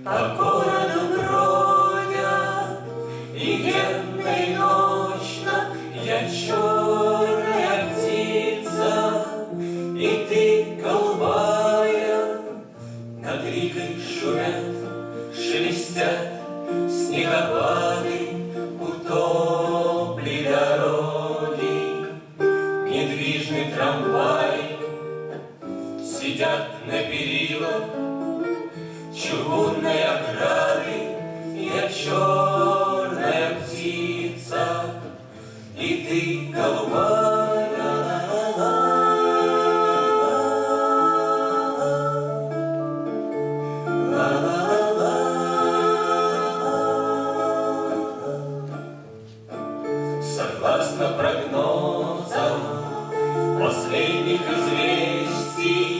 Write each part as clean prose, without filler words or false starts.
по городу бродят, и денно, и ночно я черная птица, и ты голубая. Над рекой шумят, шелестят снегопады, утопли дороги. Недвижный трамвай, сидят на перилах чугунной ограды. Я черная птица, и ты голубая. Согласно прогнозам последних известий,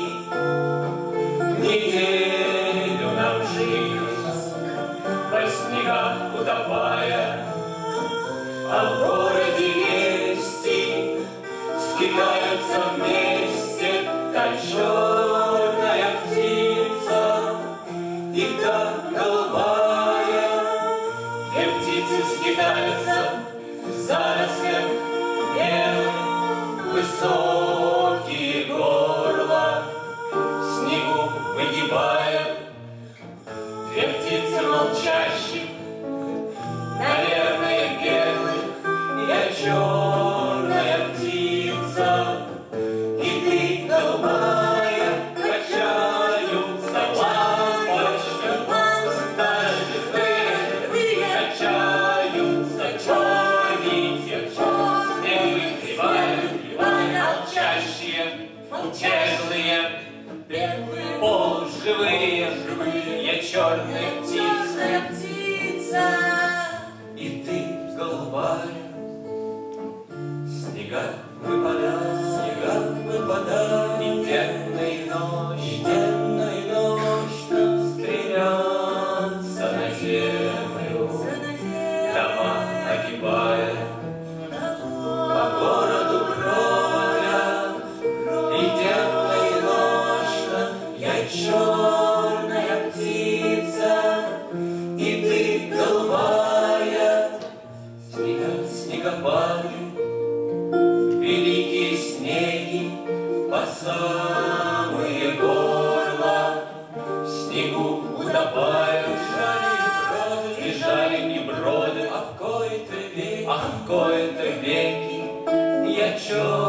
неделю нам жизнь во снегах утопая, а в городе вести скитаются вместе та черная птица и та голубая. Две птицы скитаются в зарослях белых, высокие горла в снегу выгибая. Две птицы молчащих, наверное, белых. Я черная птица, и ты голубая. Качаются лампочки, даже звезды качаются, черники, снег выгребая, молчащие, беглые, полуживые. Я черная птица, и ты голубая. Снега выпадают, и денно, и ночно стремятся на землю, дома огибая. По городу бродят, и денно, и ночно я черная птица, и ты голубая. Снегопады, великие снеги по самые горла в снегу утопают. Бежали не броды, а в кои-то веки я черная